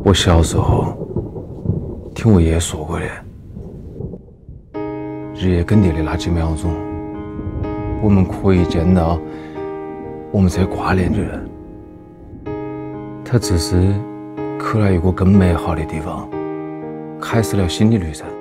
我小时候听我爷爷说过的，日夜更迭的那几秒钟，我们可以见到我们这挂念的人，他只是去了一个更美好的地方，开始了新的旅程。